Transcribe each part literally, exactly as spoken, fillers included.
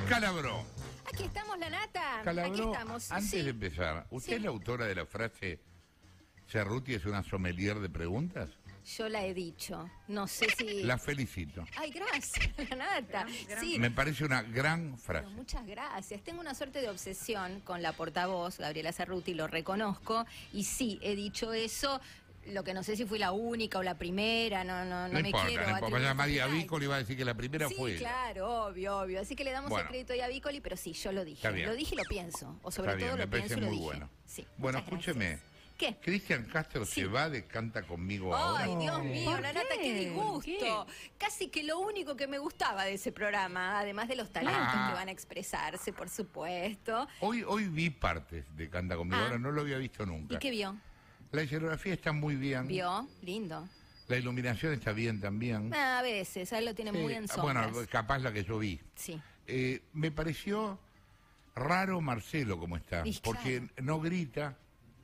Calabró. Aquí estamos, la nata. Calabró, Aquí estamos. antes Sí. de empezar, ¿usted Sí. es la autora de la frase Cerruti es una sommelier de preguntas? Yo la he dicho. No sé si... La felicito. Ay, gracias, la nata. Sí. Me parece una gran frase. Pero muchas gracias. Tengo una suerte de obsesión con la portavoz, Gabriela Cerruti, lo reconozco. Y sí, he dicho eso. Lo que no sé si fui la única o la primera, no, no, no, No me importa, quiero... no importa. atribuir- Ya María Ay, Vícoli va a decir que la primera sí, fue ella. claro, obvio, obvio. Así que le damos Bueno. el crédito ahí a Vícoli, pero sí, yo lo dije. Está bien. Lo dije y lo pienso. O sobre Está bien, todo me lo parece pienso y lo muy dije. bueno. Sí, Bueno, muchas escúcheme. gracias. ¿Qué? Cristian Castro Sí. se va de Canta Conmigo ahora. Ay, Dios mío, ¿Por la nata, qué qué? disgusto. Casi que lo único que me gustaba de ese programa, además de los talentos Ah. que van a expresarse, por supuesto. Hoy, hoy vi partes de Canta Conmigo, Ah. ahora no lo había visto nunca. ¿Y qué vio? La escenografía está muy bien. ¿Vio? Lindo. La iluminación está bien también. Ah, a veces, a él lo tiene Sí, muy en sombras. Bueno, capaz la que yo vi. Sí. Eh, me pareció raro Marcelo como está, Y porque claro. no grita,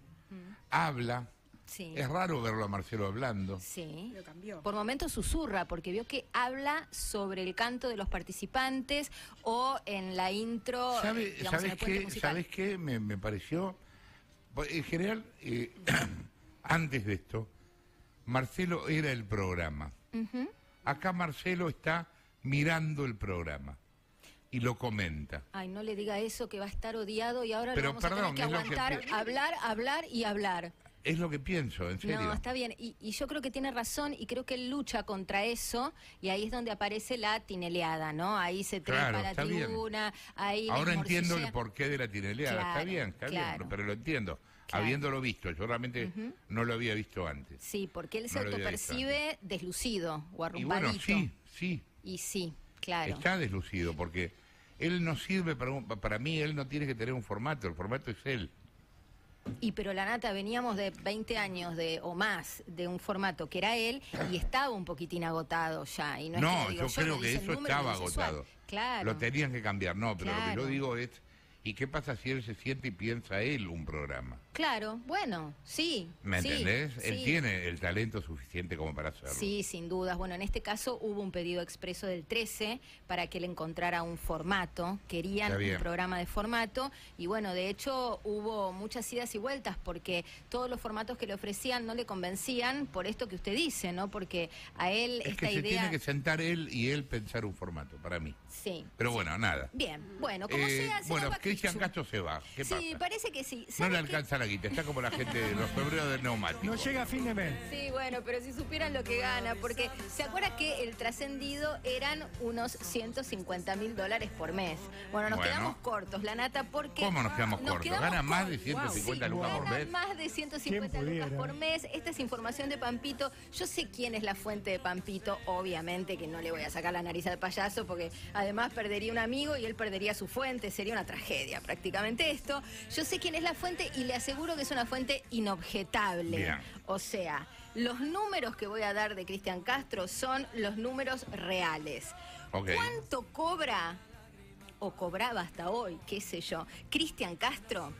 habla. Sí. Es raro verlo a Marcelo hablando. Sí. Lo cambió. Por momentos susurra, porque vio que habla sobre el canto de los participantes o en la intro, ¿Sabe- digamos, en ¿Sabes el puente qué? musical. ¿Sabes qué? Me, me pareció... En general, eh, antes de esto, Marcelo era el programa. Ujú. Acá Marcelo está mirando el programa y lo comenta. Ay, no le diga eso, que va a estar odiado y ahora Pero, lo vamos a perdón, tener que es lo que aguantar, pi- hablar, hablar y hablar. Es lo que pienso, en serio. No, está bien. Y, y yo creo que tiene razón y creo que él lucha contra eso y ahí es donde aparece la tineleada, ¿no? Ahí se trepa Claro, la está bien. tribuna, ahí les Ahora entiendo el morcillea. porqué de la tineleada. Claro, está bien, está claro. bien, pero lo entiendo. Claro. Habiéndolo visto, yo realmente no lo había visto antes. Sí, porque él se No lo había visto autopercibe deslucido o Y arrumpadito. bueno, sí, sí, Y sí, claro. está deslucido, porque él no sirve para, un- para mí, él no tiene que tener un formato, el formato es él. Y pero la nata, veníamos de veinte años de o más de un formato que era él y estaba un poquitín agotado ya. Y no, es No, que lo digo yo creo lo que dice el eso número, estaba lo dice Suárez. agotado. Claro. Lo tenían que cambiar, no, pero lo que Claro. yo digo es, ¿y qué pasa si él se siente y piensa él un programa? Claro, bueno, sí. ¿Me sí, entendés? Él sí. tiene el talento suficiente como para hacerlo. Sí, sin dudas. Bueno, en este caso hubo un pedido expreso del trece para que él encontrara un formato. Querían Está bien. un programa de formato y bueno, de hecho hubo muchas idas y vueltas porque todos los formatos que le ofrecían no le convencían por esto que usted dice, ¿no? Porque a él Es esta que se idea... tiene que sentar él y él pensar un formato, para mí. Sí. Pero bueno, nada. Bien, bueno, como Eh, sea, se bueno, nos va Cristian Kichu. Castro se va. ¿Qué Sí, pasa? parece que sí. No ¿Sabe le qué? alcanza la guita, está como la gente de los febreros del neumático. No llega a fin de mes. Sí, bueno, pero si supieran lo que gana, porque se acuerda que el trascendido eran unos ciento cincuenta mil dólares por mes. Bueno, nos Bueno. quedamos cortos, la nata, porque... ¿Cómo nos quedamos cortos? quedamos ¿Gana más de cortos. ciento cincuenta Sí, lucas por gana mes? más de ciento cincuenta ¿Quién lucas pudiera? por mes. Esta es información de Pampito. Yo sé quién es la fuente de Pampito, obviamente que no le voy a sacar la nariz al payaso, porque además perdería un amigo y él perdería su fuente. Sería una tragedia prácticamente esto. Yo sé quién es la fuente y le aseguro que es una fuente inobjetable. Bien. O sea, los números que voy a dar de Cristian Castro son los números reales. Ok. ¿Cuánto cobra o cobraba hasta hoy, qué sé yo, Cristian Castro?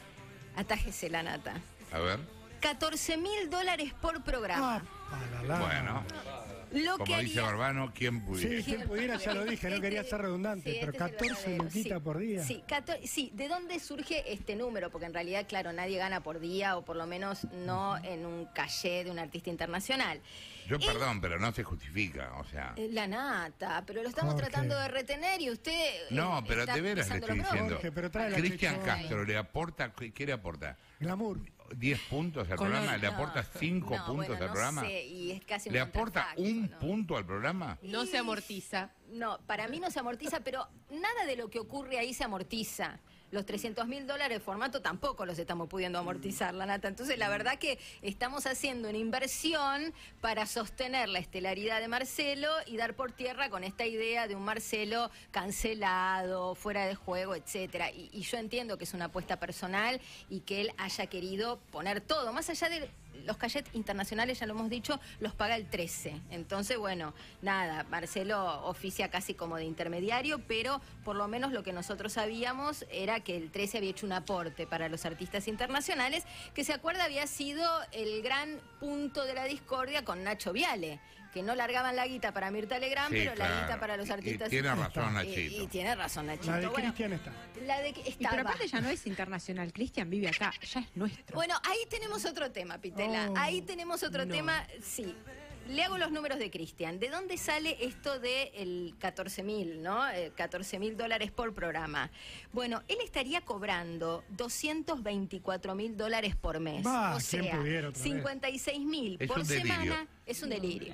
Atájese la nata. A ver. catorce mil dólares por programa. Ah, la, la. Bueno, Lo que como dice haría... Barbano, ¿quién pudiera? Sí, quien pudiera ya lo dije, no quería ser redundante, Sí, pero este es el catorce verdadero, luquitas sí. por día. Sí, cator- sí, ¿de dónde surge este número? Porque en realidad, claro, nadie gana por día, o por lo menos no en un caché de un artista internacional. Yo, Él- perdón, pero no se justifica, o sea... Eh, La nata, pero lo estamos Jorge. tratando de retener y usted... eh, No, pero está de veras le pisando estoy los diciendo. bronquios. Jorge, pero trae la Cristian chichona. Castro le aporta, ¿qué le aporta? Glamour. ¿diez puntos al Color. programa? ¿Le No, aporta cinco no, puntos bueno, al no programa? sé, y es casi un ¿Le aporta contrafacto, un ¿no? punto al programa? No se amortiza. No, para mí no se amortiza, pero nada de lo que ocurre ahí se amortiza. Los trescientos mil dólares de formato tampoco los estamos pudiendo amortizar, la nata. Entonces, la verdad que estamos haciendo una inversión para sostener la estelaridad de Marcelo y dar por tierra con esta idea de un Marcelo cancelado, fuera de juego, etcétera. Y, y yo entiendo que es una apuesta personal y que él haya querido poner todo, más allá de los cachets internacionales, ya lo hemos dicho, los paga el trece. Entonces, bueno, nada, Marcelo oficia casi como de intermediario, pero por lo menos lo que nosotros sabíamos era que el trece había hecho un aporte para los artistas internacionales, que se acuerda había sido el gran punto de la discordia con Nacho Viale, que no largaban la guita para Mirta Legrand, Sí, pero la claro. guita para los Y- artistas. y tiene razón, Y- Nachito. Y, tiene razón, Nachito. La de Bueno, Cristian está. la de que Y pero estaba. aparte ya no es internacional, Cristian vive acá, ya es nuestro. Bueno, ahí tenemos otro tema, Pitela. Oh, ahí tenemos otro no. tema, sí. Le hago los números de Cristian. ¿De dónde sale esto de el catorce mil, no? Eh, catorce mil dólares por programa. Bueno, él estaría cobrando doscientos veinticuatro mil dólares por mes. Va, o ¿quién sea, pudiera otra vez? cincuenta y seis mil Es por un delirio. semana. Es un delirio.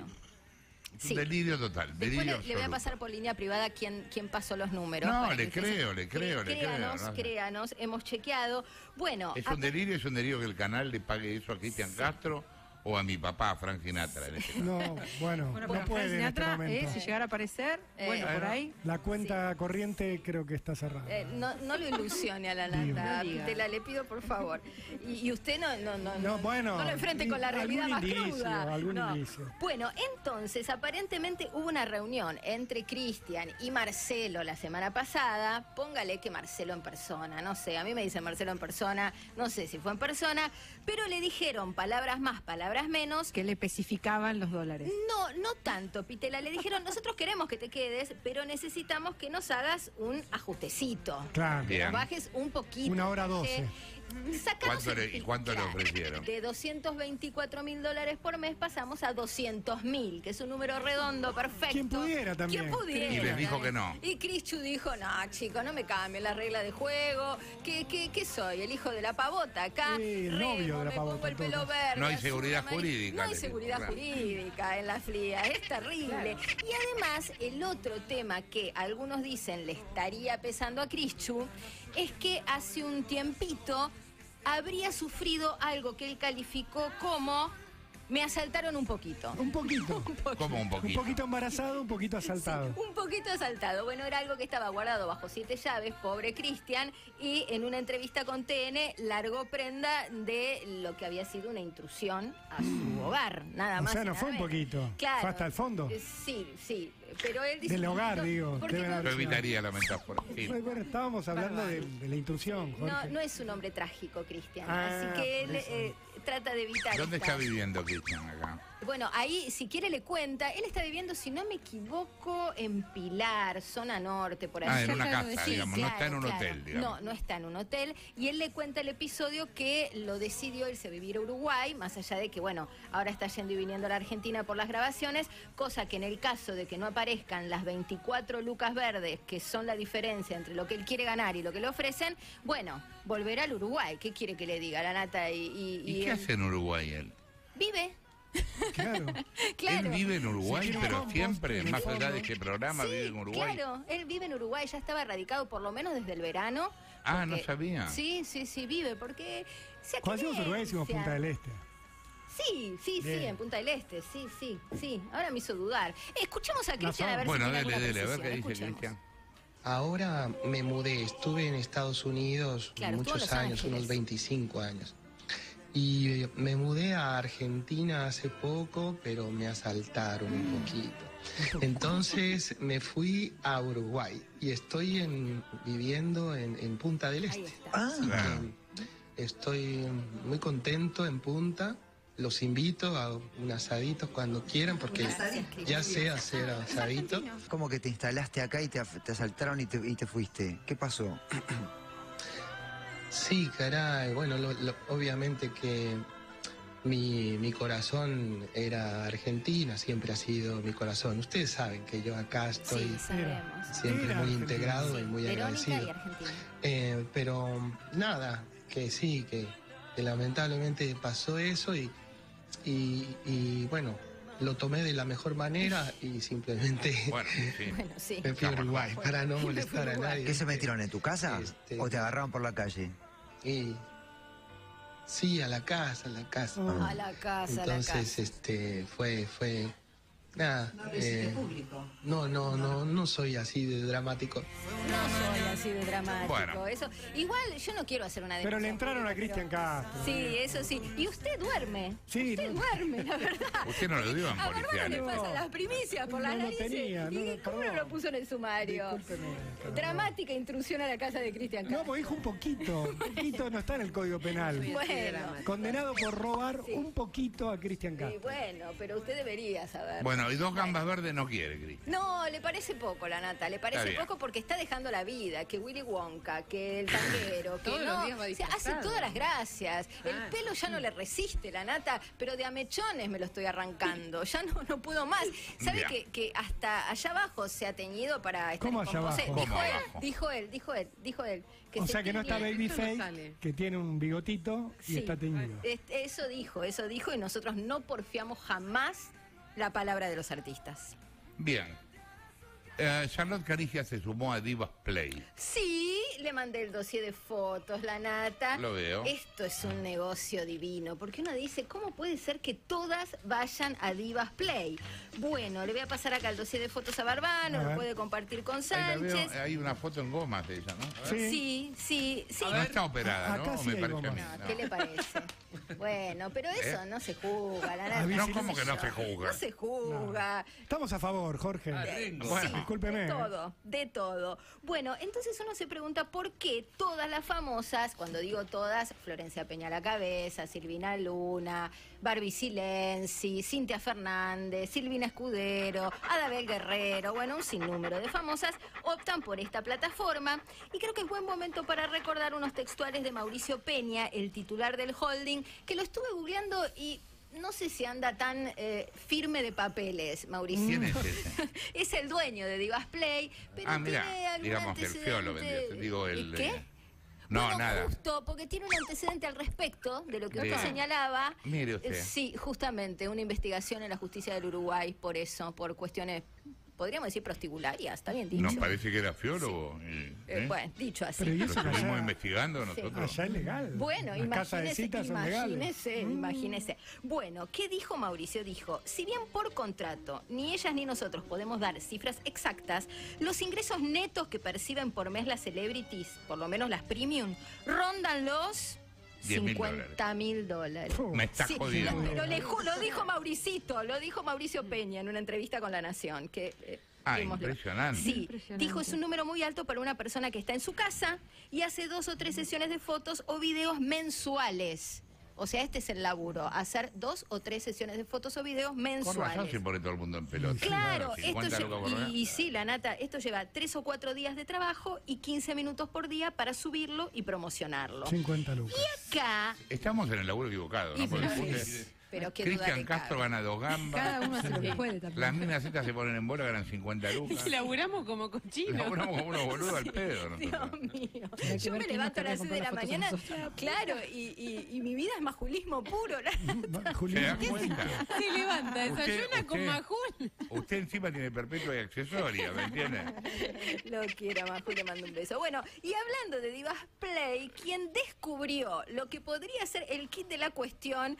Un Sí. delirio total, Después delirio le, le voy a absoluto. pasar por línea privada quién, quién pasó los números. No, para le que creo, ustedes- le creo, le creo, Créanos, no sé. créanos, hemos chequeado. Bueno, Es a- un delirio, es un delirio que el canal le pague eso a Cristian Castro o a mi papá, Frank Sinatra. En este caso. No, bueno, Bueno, no pero puede en este Sinatra, momento. eh, si llegara a aparecer, Eh, bueno, por bueno. ahí. La cuenta corriente creo que está cerrada. Eh, no, no lo ilusione a la Digo. nata, No diga. Pitela, le pido por favor. Y, y usted no, no, no, No, bueno, no lo enfrente con la algún realidad más indicio, cruda. algún No. indicio. Bueno, entonces aparentemente hubo una reunión entre Cristian y Marcelo la semana pasada. Póngale que Marcelo en persona, no sé, a mí me dicen Marcelo en persona, no sé si fue en persona, pero le dijeron palabras más, palabras menos. Que le especificaban los dólares. No, no tanto, Pitela. Le dijeron, nosotros queremos que te quedes, pero necesitamos que nos hagas un ajustecito. Claro. Que Bien. nos bajes un poquito. Una hora doce. Eh, sacanos ¿Cuánto el- le- y cuánto le ofrecieron? De doscientos veinticuatro mil dólares por mes pasamos a doscientos mil, que es un número redondo, perfecto. Quien pudiera también. Quien pudiera. Y les dijo que no. Y Cristian dijo, no, chico, no me cambien la regla de juego. ¿Qué, qué, qué soy? ¿El hijo de la pavota acá? Sí, el novio de la me pavota, pongo el en todo pelo caso. verde. No hay azul, seguridad amarillo. jurídica, No hay les dijo, seguridad claro. jurídica en la fría. Es terrible. Y además, el otro tema que algunos dicen le estaría pesando a Cristian es que hace un tiempito habría sufrido algo que él calificó como me asaltaron un poquito. Un poquito. Como un Un poquito. poquito embarazado, un poquito asaltado. Sí, un poquito asaltado. Bueno, era algo que estaba guardado bajo siete llaves, pobre Cristian, y en una entrevista con T N largó prenda de lo que había sido una intrusión a su hogar, nada O más. sea, y no nada fue un menos. poquito, Claro. fue hasta el fondo. Eh, Sí, sí, pero él dice... Del hogar, no, digo, porque deben no- Yo evitaría la metáfora. Sí. Bueno, bueno, estábamos hablando de, de la intrusión, No, Jorge. no es un hombre trágico, Cristian. Ah, así que él por eso. eh, trata de evitar. ¿Dónde esta- está viviendo Cristian acá? Bueno, ahí, si quiere, le cuenta. Él está viviendo, si no me equivoco, en Pilar, zona norte, por ahí. Ah, en ya una lo casa, decía, digamos, no está en un claro. hotel, digamos. No, no está en un hotel. Y él le cuenta el episodio que lo decidió irse a vivir a Uruguay, más allá de que, bueno, ahora está yendo y viniendo a la Argentina por las grabaciones, cosa que en el caso de que no aparezcan las veinticuatro lucas verdes, que son la diferencia entre lo que él quiere ganar y lo que le ofrecen, bueno, volverá al Uruguay. ¿Qué quiere que le diga la nata? Y, y- ¿Y y qué él hace en Uruguay él? vive. Claro. Claro. Él vive en Uruguay, Sí, quiere pero compost, siempre, quiere más allá de compost. este programa, Sí, vive en Uruguay. Claro, él vive en Uruguay, ya estaba radicado por lo menos desde el verano. Ah, no porque- sabía. Sí, sí, sí, vive, porque... se Cuando decimos Uruguay decimos acreencia. Punta del Este. Sí, sí, sí, Bien. en Punta del Este, sí, sí, sí. Ahora me hizo dudar. Escuchemos a Cristian a ver Bueno, si tiene dele, alguna dele, a ver qué precisión. dice Escuchemos. Cristian. Ahora me mudé, estuve en Estados Unidos Claro, estuvo en muchos Los años, Ángeles. unos veinticinco años. Y eh, me mudé a Argentina hace poco, pero me asaltaron un poquito. Entonces me fui a Uruguay y estoy en- viviendo en, en Punta del Ahí Este. está. Así Claro. que estoy muy contento en Punta. Los invito a un asadito cuando quieran, porque ya sé hacer asadito. ¿Cómo que te instalaste acá y te, af- te asaltaron y te, y te fuiste? ¿Qué pasó? Sí, caray. Bueno, lo- lo- obviamente que mi, mi corazón era Argentina, siempre ha sido mi corazón. Ustedes saben que yo acá estoy Sí, sabemos. siempre Era muy Argentina. integrado y muy Verónica agradecido. y Argentina. Eh, pero nada, que sí, que, que lamentablemente pasó eso y, y, y, bueno, lo tomé de la mejor manera y simplemente Bueno, sí. Bueno, sí. me fui a Uruguay para no molestar a nadie. ¿Qué se metieron en tu casa? Este- ¿O te agarraron por la calle? Y sí, a la casa, a la casa. A la casa, a la Entonces, casa. este, fue, fue, nada. eh, no, no, no, no soy así de dramático. No soy así de dramático. Bueno. Eso. Igual yo no quiero hacer una Pero le denuncia entraron a pública, Cristian pero- Castro. Sí, eso sí. Y usted duerme. Sí, usted no- duerme, la verdad. Usted no lo dio en A Bárbara le policiales. pasan las primicias por No las lo narices. tenía, ¿Y no lo- cómo no perdón. lo puso en el sumario? Discúlpeme, perdón. Dramática intrusión a la casa de Cristian No, Castro. porque dijo un poquito. Un poquito no está en el Código Penal. Bueno, Condenado por robar Sí. un poquito a Cristian sí, Castro. bueno, pero usted debería saber. Bueno, Bueno, y dos gambas verdes no quiere, Cristian. No, le parece poco la nata, le parece bien. poco porque está dejando la vida, que Willy Wonka, que el tanguero, que Todos los no, días va o sea, hace disfrazado. todas las gracias. El Ah, pelo ya no le resiste la nata, pero de amechones me lo estoy arrancando, ya no, no puedo más. ¿Sabe Ya. que, que hasta allá abajo se ha teñido para estar ¿Cómo en allá José? abajo? Dijo ¿Cómo él, abajo? dijo él, dijo él, dijo él. O se sea que no está tiñe. Baby Esto no Face, sale. que tiene un bigotito y Sí. está teñido. Es- Eso dijo, eso dijo y nosotros no porfiamos jamás la palabra de los artistas. Bien. Eh, Charlotte Carigia se sumó a Divas Play. Sí, le mandé el dossier de fotos, la nata. Lo veo. Esto es un negocio divino, porque uno dice, ¿cómo puede ser que todas vayan a Divas Play? Bueno, le voy a pasar acá el dossier de fotos a Barbano, A lo ver. puede compartir con Ahí la veo, Sánchez. hay una foto en gomas de ella, ¿no? A ver. Sí, sí, sí. No está operada, ¿no? Acá ¿O sí me hay parece a mí? gomas. No, ¿qué le parece? Bueno, pero eso ¿Eh? no se juzga, la nata. No, qué ¿cómo sé que no yo. se juzga? No se juzga. Estamos a favor, Jorge. Ah, Eh, Ringo. Bueno. sí, Discúlpeme, de ¿eh? todo, de todo. Bueno, entonces uno se pregunta por qué todas las famosas, cuando digo todas, Florencia Peña a la cabeza, Silvina Luna, Barbie Silenzi, Cintia Fernández, Silvina Escudero, Adabel Guerrero, bueno, un sinnúmero de famosas optan por esta plataforma y creo que es buen momento para recordar unos textuales de Mauricio Peña, el titular del holding, que lo estuve googleando y no sé si anda tan eh, firme de papeles, Mauricio. ¿Quién es ese? Es el dueño de Divas Play, pero Ah, mira, tiene algún digamos, el fiolo antecedente- vendría, digo, el, ¿Y qué? eh, no, Bueno, nada. justo, porque tiene un antecedente al respecto de lo que usted Bien. señalaba. Mire usted. Eh, Sí, justamente, una investigación en la justicia del Uruguay por eso, por cuestiones, podríamos decir prostibularias, está bien dicho. Nos parece que era fiólogo. y- Eh, ¿eh? bueno, dicho así. Pero ¿y Lo eso que estuvimos allá, investigando nosotros. allá es legal? Bueno, Las casas de imagínese, citas son legales. imagínese, imagínese. Bueno, ¿qué dijo Mauricio? Dijo, si bien por contrato ni ellas ni nosotros podemos dar cifras exactas, los ingresos netos que perciben por mes las celebrities, por lo menos las premium, rondan los diez mil cincuenta mil dólares. Me está Sí, jodiendo. lo, pero le ju- lo dijo Mauricito, lo dijo Mauricio Peña en una entrevista con La Nación. Que, eh, Ah, démosle. impresionante. Sí, Impresionante. dijo es un número muy alto para una persona que está en su casa y hace dos o tres sesiones de fotos o videos mensuales. O sea, este es el laburo, hacer dos o tres sesiones de fotos o videos Con razón mensuales. se pone todo el mundo en pelota. Claro, esto cincuenta lle- lucas por mes. y, y sí, la nata, esto lleva tres o cuatro días de trabajo y quince minutos por día para subirlo y promocionarlo. cincuenta lucas. Acá, Estamos en el laburo equivocado, ¿no? y Porque pero, usted- pero qué duda Cristian le Castro cabe. gana dos gambas. Cada uno hace lo que puede también. Las minas estas se ponen en bola, ganan cincuenta lucas. Y laburamos como cochinos. Laburamos como unos boludos al pedo Dios nosotros. mío. que Yo ver me quién levanto a nos las seis de la querría comprar mañana, las fotos a nosotros. claro, y, y- y mi vida es majulismo puro. la- Va, ¿Se Julián, da cuenta? Se levanta, Usted- desayuna con usted- majul. Usted encima tiene perpetua y accesoria, ¿me entiende? Lo quiero, Maju, le mando un beso. Bueno, y hablando de Divas Play, quien descubrió lo que podría ser el kit de la cuestión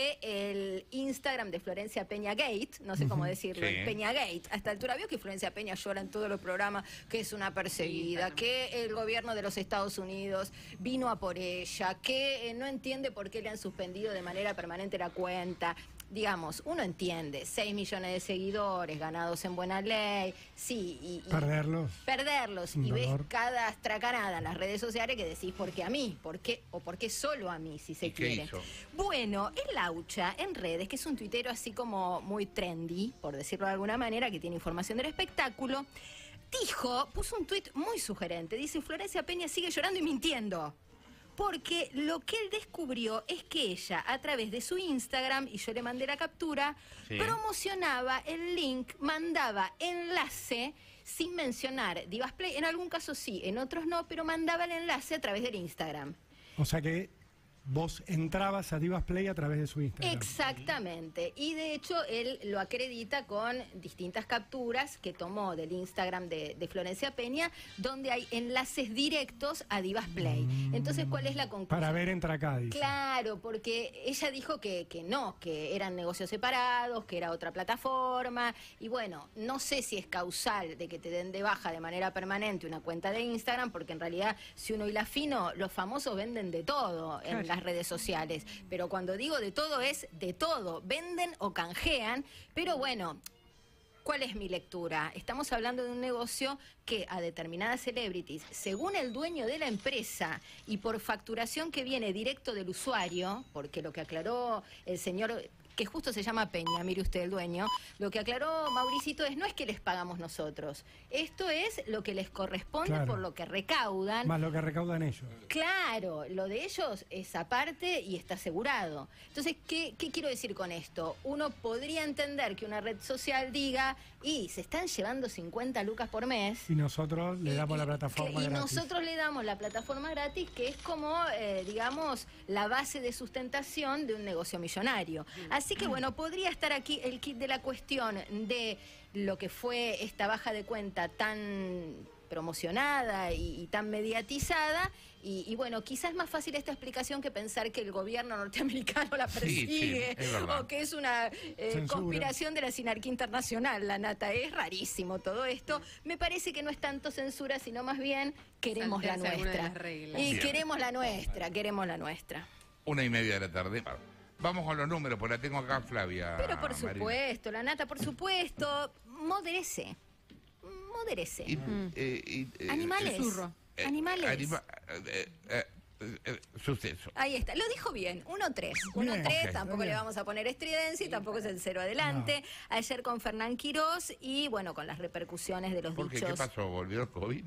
del Instagram de Florencia Peña Gate, no sé cómo decirlo, Sí. el Peña Gate, a esta altura vio que Florencia Peña llora en todos los programas, que es una perseguida, que el gobierno de los Estados Unidos vino a por ella, que eh, no entiende por qué le han suspendido de manera permanente la cuenta. Digamos, uno entiende, seis millones de seguidores, ganados en buena ley, sí, y, y- perderlos. perderlos Un y ves dolor. cada astracanada en las redes sociales que decís, ¿por qué a mí? ¿Por qué? ¿O por qué solo a mí, si se ¿Y qué quiere? hizo? Bueno, el Laucha en redes, que es un tuitero así como muy trendy, por decirlo de alguna manera, que tiene información del espectáculo, dijo, puso un tuit muy sugerente, dice, Florencia Peña sigue llorando y mintiendo. Porque lo que él descubrió es que ella, a través de su Instagram, y yo le mandé la captura, Sí. promocionaba el link, mandaba enlace sin mencionar Divas Play. En algún caso sí, en otros no, pero mandaba el enlace a través del Instagram. O sea que vos entrabas a Divas Play a través de su Instagram. Exactamente. Y de hecho él lo acredita con distintas capturas que tomó del Instagram de, de Florencia Peña, donde hay enlaces directos a Divas Play. Entonces, ¿cuál es la conclusión? Para ver entra acá, dice. Claro, porque ella dijo que, que no, que eran negocios separados, que era otra plataforma. Y bueno, no sé si es causal de que te den de baja de manera permanente una cuenta de Instagram, porque en realidad, si uno hila fino, los famosos venden de todo en Claro. las redes sociales. Pero cuando digo de todo, es de todo. Venden o canjean, pero bueno. ¿Cuál es mi lectura? Estamos hablando de un negocio que a determinadas celebrities, según el dueño de la empresa y por facturación que viene directo del usuario, porque lo que aclaró el señor que justo se llama Peña, mire usted el dueño, lo que aclaró Mauricito es no es que les pagamos nosotros, esto es lo que les corresponde Claro. por lo que recaudan. Más lo que recaudan ellos. Claro, lo de ellos es aparte y está asegurado. Entonces, ¿qué, qué quiero decir con esto? Uno podría entender que una red social diga, y se están llevando cincuenta lucas por mes. Y nosotros le damos la plataforma Que- y gratis. nosotros le damos la plataforma gratis, que es como, eh, digamos, la base de sustentación de un negocio millonario. Así que, bueno, podría estar aquí el kit de la cuestión de lo que fue esta baja de cuenta tan promocionada y, y tan mediatizada. Y, y bueno, quizás es más fácil esta explicación que pensar que el gobierno norteamericano la Sí, sí, persigue es verdad. o que es una eh, Censura. conspiración de la sinarquía internacional, la nata. Es rarísimo todo esto. Me parece que no es tanto censura, sino más bien queremos la Saltarse alguna de nuestra. las reglas. Y Bien. queremos la nuestra, queremos la nuestra. Una y media de la tarde. Vamos con los números, porque la tengo acá Flavia. Pero por Marina. supuesto, la nata, por supuesto, modérese. Modérese. Y, eh, y, eh, Animales. Zurro. eh, Animales. anima- eh, eh, eh, eh, suceso. Ahí está, lo dijo bien, uno tres. uno tres, Ok, tampoco bien. le vamos a poner estridencia y tampoco es el cero adelante. Ayer con Fernán Quirós y bueno, con las repercusiones de los ¿Por qué? dichos. ¿Qué pasó? ¿Volvió el COVID?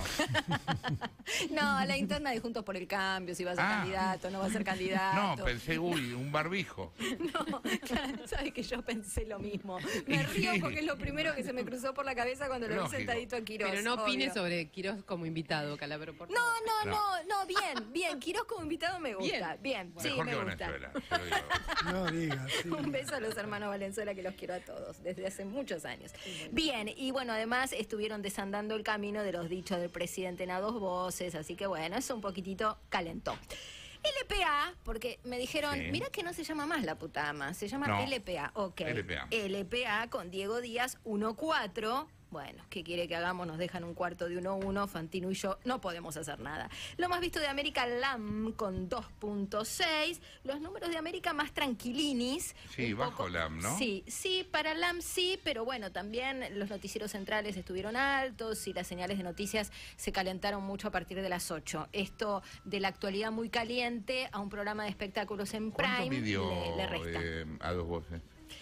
No. No, la interna de Juntos por el Cambio, si va a ser Ah. candidato, no va a ser candidato. No, pensé, uy, un barbijo. No, claro, sabes que yo pensé lo mismo. Me río Sí. porque es lo primero que se me cruzó por la cabeza cuando lo vi Lógico. sentadito a Quirós. Pero no opine obvio. sobre Quirós como invitado, Calabro, por No, favor. no, no, no, bien, bien. Quirós como invitado me gusta. Bien, sí, Mejor me que gusta. Venezuela. te lo digo. No digas. sí. Un beso a los hermanos Valenzuela, que los quiero a todos desde hace muchos años. Bien, y bueno, además estuvieron desandando el camino de los dichos del presidente en a dos voces, así que bueno, eso un poquitito calentó. L P A, porque me dijeron, Sí. mira que no se llama más la puta ama, se llama No. L P A, ok. L P A. L P A con Diego Díaz uno cuatro. Bueno, ¿qué quiere que hagamos? Nos dejan un cuarto de uno uno, Fantino y yo no podemos hacer nada. Lo más visto de América, L A M con dos punto seis. Los números de América más tranquilinis. Sí, un bajo poco- L A M, ¿no? Sí, sí, para L A M sí, pero bueno, también los noticieros centrales estuvieron altos y las señales de noticias se calentaron mucho a partir de las ocho. Esto de la actualidad muy caliente a un programa de espectáculos en ¿Cuánto Prime midió le, le resta. eh, a dos voces?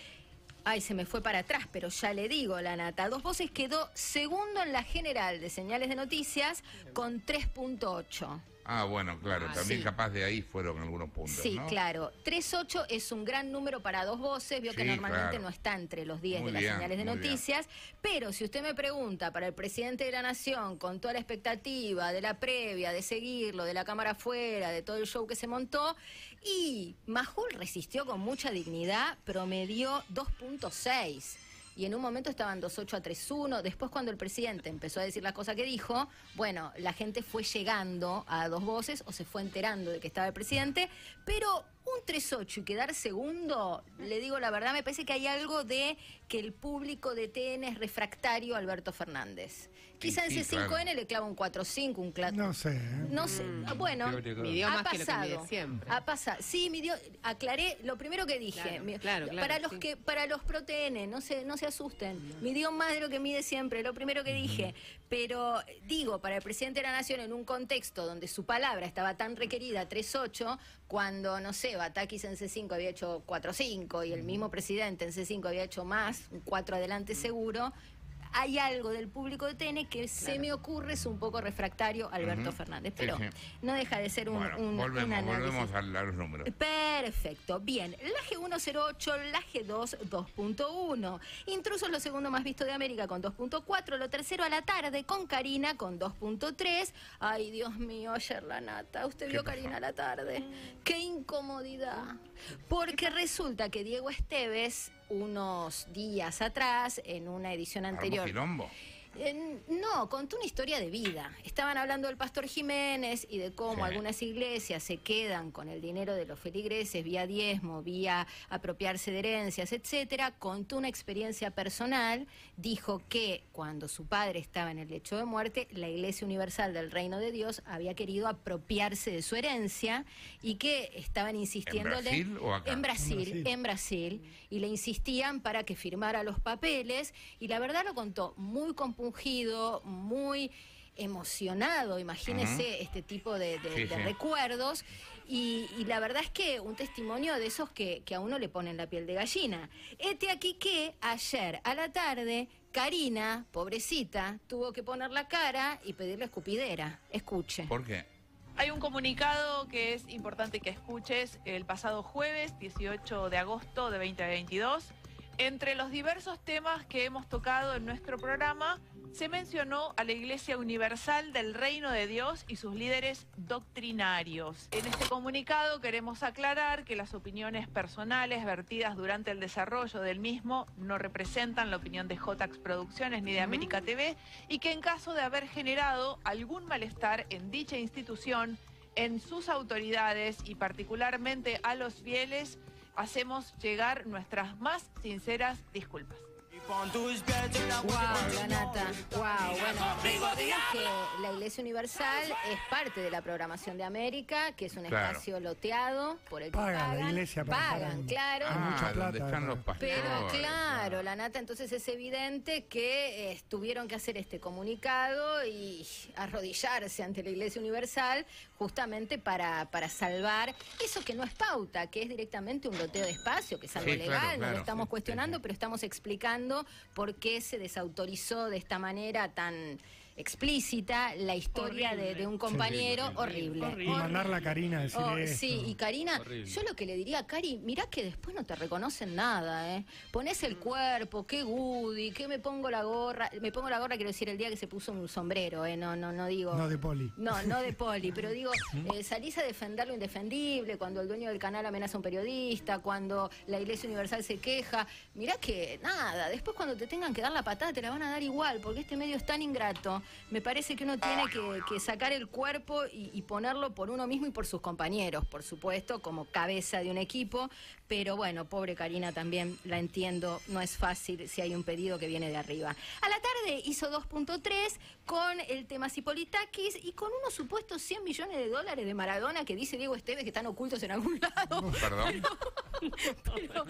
Ay, se me fue para atrás, pero ya le digo, la nata. Dos voces quedó segundo en la general de señales de noticias con tres punto ocho. Ah, bueno, claro, Ah, también sí. capaz de ahí fueron algunos puntos, Sí, ¿no? claro. tres punto ocho es un gran número para dos voces. Vio que Sí, normalmente claro. no está entre los diez Muy de las bien, señales de muy bien. noticias. Pero si usted me pregunta para el presidente de la Nación, con toda la expectativa de la previa, de seguirlo, de la cámara afuera, de todo el show que se montó, y Majul resistió con mucha dignidad, promedió dos punto seis. Y en un momento estaban dos ocho a tres uno. Después, cuando el presidente empezó a decir las cosas que dijo, bueno, la gente fue llegando a dos voces o se fue enterando de que estaba el presidente. Pero un tres ocho y quedar segundo, le digo la verdad, me parece que hay algo de que el público de T N es refractario a Alberto Fernández. Quizá sí, en C cinco N claro. le clava un cuatro cinco, un cla- No sé. ¿eh? no sé, bueno, Midió ha más que lo que pasado, mide siempre. ha pasado. Sí, midió, aclaré lo primero que dije. Claro, Mi- claro, claro, para los sí. que, para los pro T N, no se, no se asusten. Midió más de lo que mide siempre, lo primero que dije. Pero digo, para el presidente de la Nación, en un contexto donde su palabra estaba tan requerida, tres ocho, cuando, no sé, Batakis en C cinco había hecho cuatro cinco y el mismo presidente en C cinco había hecho más, un cuatro adelante seguro. Hay algo del público de T N que se me ocurre es un poco refractario a Alberto Ujú. Fernández, Sí, pero sí. no deja de ser un, Bueno, un- un volvemos, análisis. volvemos a, a los números. Perfecto, bien. La G uno cero ocho, la G dos dos punto uno. Intrusos lo segundo más visto de América con dos punto cuatro, lo tercero a la tarde con Karina con dos punto tres. Ay, Dios mío, ayer la nata. ¿Usted ¿Qué vio pasó? Karina a la tarde? Qué incomodidad. Porque resulta que Diego Esteves, unos días atrás, en una edición ¿Armó anterior... quilombo? Eh, no, contó una historia de vida. Estaban hablando del pastor Jiménez y de cómo Sí. algunas iglesias se quedan con el dinero de los feligreses vía diezmo, vía apropiarse de herencias, etcétera. Contó una experiencia personal. Dijo que cuando su padre estaba en el lecho de muerte, la Iglesia Universal del Reino de Dios había querido apropiarse de su herencia y que estaban insistiéndole Brasil o acá? en Brasil, En Brasil. en Brasil, y le insistían para que firmara los papeles, y la verdad lo contó muy compungido, muy emocionado, imagínese, uh-huh. este tipo de, de, sí, de sí. recuerdos, y, y la verdad es que un testimonio de esos que, que a uno le ponen la piel de gallina. Este aquí que ayer a la tarde, Karina, pobrecita, tuvo que poner la cara y pedirle escupidera. Escuche. ¿Por qué? Hay un comunicado que es importante que escuches. El pasado jueves, dieciocho de agosto de veinte veintidós, entre los diversos temas que hemos tocado en nuestro programa, se mencionó a la Iglesia Universal del Reino de Dios y sus líderes doctrinarios. En este comunicado queremos aclarar que las opiniones personales vertidas durante el desarrollo del mismo no representan la opinión de Jotax Producciones ni de América T V, y que en caso de haber generado algún malestar en dicha institución, en sus autoridades y particularmente a los fieles, hacemos llegar nuestras más sinceras disculpas. Wow, la nata. Wow, bueno, recordemos que la Iglesia Universal es parte de la programación de América, que es un Claro. espacio loteado por el que Paga la pagan. iglesia para pagan, estar- claro. Hay mucha Ah, plata, donde están ¿no? los pastores. Pero claro, la nata, entonces es evidente que eh, tuvieron que hacer este comunicado y arrodillarse ante la Iglesia Universal justamente para, para salvar eso que no es pauta, que es directamente un loteo de espacio, que es algo Sí, legal, claro, no claro, lo estamos sí, cuestionando, sí, sí. pero estamos explicando por qué se desautorizó de esta manera tan explícita la historia de, de un compañero. Sí, horrible. Y mandarla a Karina a decir Oh, esto. sí, y Karina, Horrible. yo lo que le diría a Cari, mirá que después no te reconocen nada, ¿eh? Pones el cuerpo, qué goody, que me pongo la gorra, me pongo la gorra, quiero decir, el día que se puso un sombrero, ¿eh? No, no, no digo... No de poli. No, no de poli, pero digo, eh, salís a defender lo indefendible, cuando el dueño del canal amenaza a un periodista, cuando la Iglesia Universal se queja. Mirá que nada, después cuando te tengan que dar la patada te la van a dar igual, porque este medio es tan ingrato. Me parece que uno tiene que, que sacar el cuerpo y, y ponerlo por uno mismo y por sus compañeros, por supuesto, como cabeza de un equipo. Pero bueno, pobre Karina también, la entiendo, no es fácil si hay un pedido que viene de arriba. A la tarde hizo dos punto tres con el tema Cipolitakis y con unos supuestos cien millones de dólares de Maradona que dice Diego Esteves que están ocultos en algún lado. Perdón. Pero,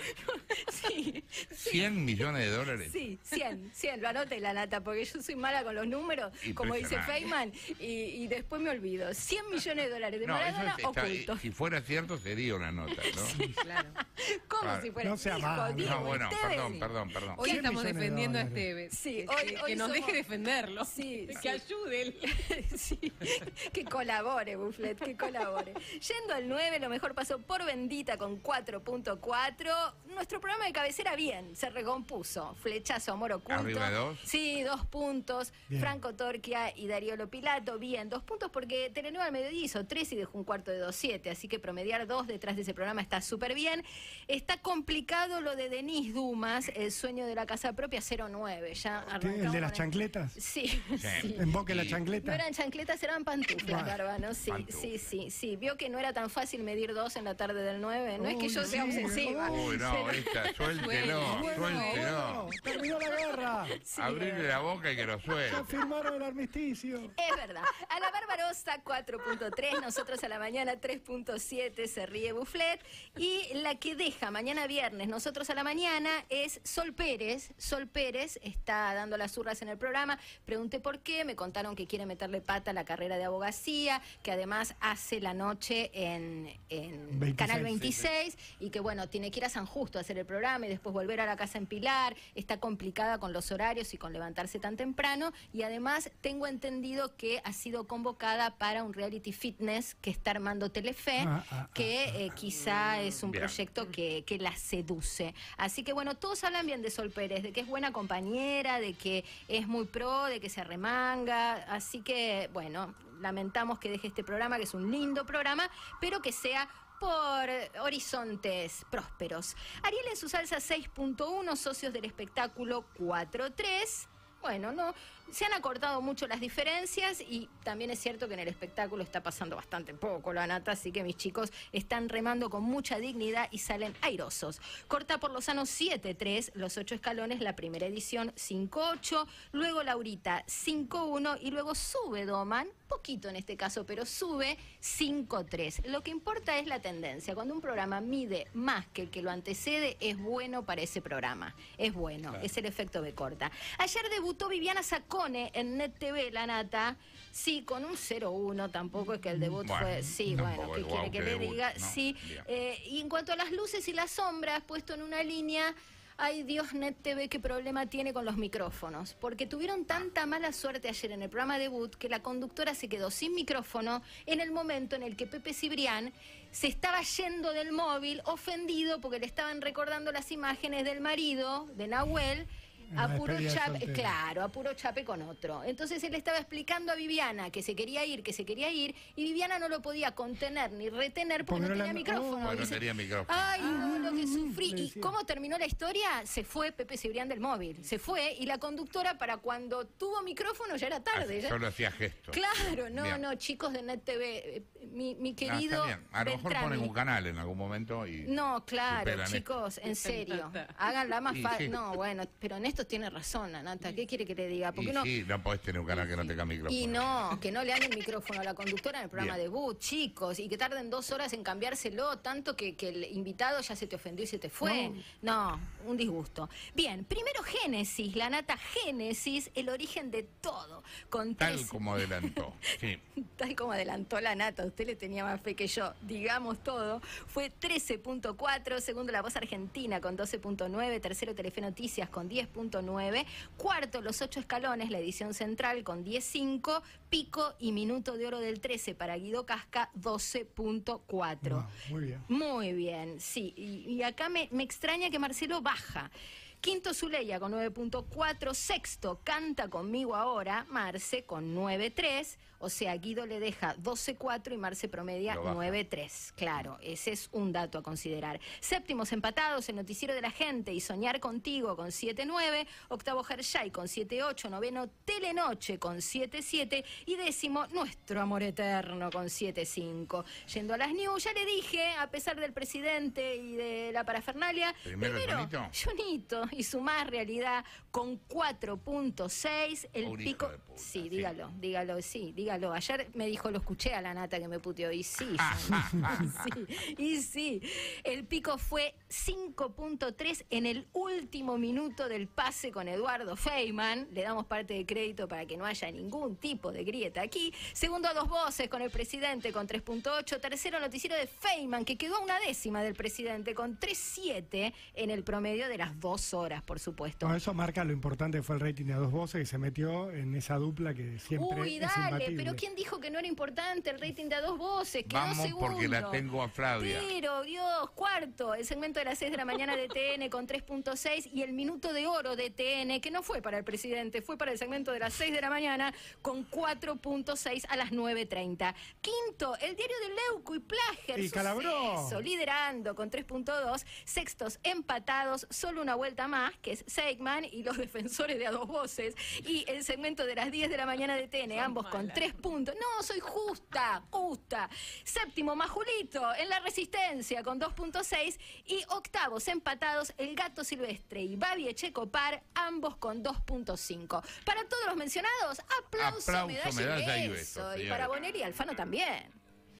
sí, sí, cien millones de dólares. sí, cien, cien, lo anote la nata, porque yo soy mala con los números, como dice Impresionante. Feynman, y, y después me olvido. cien millones de dólares de No, eso Maradona es- está- ocultos. si fuera cierto sería una nota, ¿no? Claro. ¿Cómo Claro. si fuera No sea hijo, malo. Diego No, bueno, Esteves? perdón, perdón, perdón. Hoy cien estamos millones de defendiendo a dólares. Esteves. Sí, que, hoy- que hoy nos somos- deje defenderlo. Sí, que sí. ayude él. Sí, que colabore, Bufflet, que colabore. Yendo al nueve, lo mejor pasó por Bendita con cuatro punto cuatro. Nuestro programa de cabecera bien, se recompuso. Flechazo, amor oculto. ¿Arriba de dos? Sí, dos puntos. Bien. Franco Torquia y Darío Lopilato, bien, dos puntos porque Telenueva al mediodía hizo tres y dejó un cuarto de dos siete, así que promediar dos detrás de ese programa está súper bien. Está complicado lo de Denise Dumas, el sueño de la casa propia, cero nueve. Ya ¿Qué? arrancamos ¿El de las con chancletas? Sí, Sí. sí. ¿Emboque la Y- No chancleta? eran chancletas, eran pantuflas, Bueno, Bárbaro. Sí, pantuflas. sí, sí, sí. Vio que no era tan fácil medir dos en la tarde del nueve. No es que Uy, yo sea sí, obsesiva. Uy, no, pero- esta, suéltelo, Bueno, suéltelo. bueno, terminó la guerra. Sí, Abrirle la boca y que lo Ya suelte. firmaron el armisticio. Es verdad. A la Barbarosa cuatro punto tres, nosotros a la mañana tres punto siete, se ríe Bufflet. Y la que deja mañana viernes, nosotros a la mañana, es Sol Pérez. Sol Pérez está dando las urras en el programa. Pregunté por qué, me contaron que quiere meterle pata a la carrera de abogacía, que además hace la noche en, en veintiséis, Canal veintiséis y que bueno, tiene que ir a San Justo a hacer el programa y después volver a la casa en Pilar. Está complicada con los horarios y con levantarse tan temprano, y además tengo entendido que ha sido convocada para un reality fitness que está armando Telefe, Ah, ah, que eh, quizá es un Bien. proyecto que, que la seduce. Así que bueno, todos hablan bien de Sol Pérez, de que es buena compañera, de que es muy pro, de que se arremanga. Así que bueno, lamentamos que deje este programa, que es un lindo programa, pero que sea por horizontes prósperos. Ariel en su salsa seis punto uno, socios del espectáculo cuatro punto tres. Bueno, no, se han acortado mucho las diferencias y también es cierto que en el espectáculo está pasando bastante poco la nata, así que mis chicos están remando con mucha dignidad y salen airosos. Corta por Lozano siete tres, los ocho escalones, la primera edición cinco ocho, luego Laurita cinco uno y luego sube Doman, poquito en este caso, pero sube cinco tres. Lo que importa es la tendencia. Cuando un programa mide más que el que lo antecede, es bueno para ese programa. Es bueno, es el efecto B corta. Ayer debutó Viviana Sacco Cone en Net T V, la Nata. Sí, con un cero uno, tampoco es que el debut Bueno, fue... Sí, tampoco bueno, ¿qué es quiere guau, que qué le debut, diga? ¿no? Sí. Bien. Eh, y en cuanto a las luces y las sombras, puesto en una línea... Ay, Dios, Net T V, qué problema tiene con los micrófonos. Porque tuvieron tanta mala suerte ayer en el programa debut que la conductora se quedó sin micrófono en el momento en el que Pepe Cibrián se estaba yendo del móvil ofendido porque le estaban recordando las imágenes del marido de Nahuel. La A puro despedida de chape, soltero. claro, a puro chape con otro. Entonces él estaba explicando a Viviana que se quería ir, que se quería ir, y Viviana no lo podía contener ni retener porque, Porque no no tenía la- micrófono. Bueno, no Dice, tenía micrófono. ay, no, lo que sufrí. le ¿Y decía. cómo terminó la historia? Se fue Pepe Cibrián del móvil. Se fue y la conductora, para cuando tuvo micrófono, ya era tarde. ya- Solo hacía gestos. Claro, no, Bien. no, chicos de Net T V, eh, mi, mi No, querido está bien. A lo mejor Beltrami. ponen un canal en algún momento y... No, claro, superan esto. chicos, en serio. Háganla más Y fácil. sí. No, bueno, pero Néstor tiene razón, Anata. ¿Qué quiere que le diga? Porque Y uno... sí, no podés tener un canal que no tenga micrófono. Y no, que no le hagan el micrófono a la conductora en el programa Bien. debut, chicos, y que tarden dos horas en cambiárselo, tanto que, que el invitado ya se te ofendió y se te fue. No, un disgusto. Bien, primero Génesis, la Nata Génesis, el origen de todo. Con Tal tres- como adelantó. Sí. Tal como adelantó la Nata, usted le tenía más fe que yo, digamos todo, fue trece punto cuatro, segundo La Voz Argentina con doce punto nueve, tercero Telefe Noticias con diez punto nueve, cuarto Los Ocho Escalones, la edición central con diez punto cinco, pico y minuto de oro del trece para Guido Casca, doce punto cuatro. Wow, muy bien. Muy bien, sí, y, y acá me, me extraña que Marcelo baja. Quinto Zuleya con nueve punto cuatro, sexto Canta Conmigo Ahora, Marce con nueve punto tres, o sea, Guido le deja doce punto cuatro y Marce promedia Lo baja. nueve punto tres. Claro, ese es un dato a considerar. Séptimos empatados, El Noticiero de la Gente y Soñar Contigo con siete punto nueve, octavo Hershey con siete punto ocho, noveno Telenoche con siete punto siete y décimo Nuestro Amor Eterno con siete punto cinco. Yendo a las news, ya le dije, a pesar del presidente y de la parafernalia, Primero el Jonito. Jonito y su más realidad con cuatro punto seis, el Un hijo pico... de puta, sí, sí. dígalo, dígalo, sí, dígalo. Ayer me dijo, lo escuché a la Nata que me puteó, y sí, Jonito, y sí, y sí. El pico fue cinco punto tres en el último minuto del pase con Eduardo Feynman. Le damos parte de crédito para que no haya ningún tipo de grieta aquí. Segundo a dos voces con el presidente con tres punto ocho. Tercero noticiero de Feynman, que quedó a una décima del presidente con tres punto siete en el promedio de las dos horas, por supuesto. Bueno, eso marca lo importante que fue el rating de A Dos Voces, que se metió en esa dupla que siempre Uy, es dale, imbatible. pero ¿quién dijo que no era importante el rating de A Dos Voces? Quedó Vamos porque la segundo. tengo a Flavia. Pero, Dios, cuarto, el segmento de las seis de la mañana de T N con tres punto seis y el minuto de oro de T N, que no fue para el presidente, fue para el segmento de las seis de la mañana con cuatro punto seis a las nueve treinta. Quinto, el diario de Leuco y Plager, Y Calabró. Suceso, liderando con tres punto dos. Sextos, empatados, solo una vuelta más, que es Seigman y los defensores de A Dos Voces. Y el segmento de las diez de la mañana de T N, ambos con tres puntos. No, soy justa, justa. Séptimo, Majulito, en La Resistencia con dos punto seis. Y octavos, empatados, El Gato Silvestre y Babi Echecopar, ambos con dos punto cinco. Para todos los mencionados, aplauso, Aplauso, medalla, medalla y y beso. beso, Y señores. para Bonelli y Alfano también.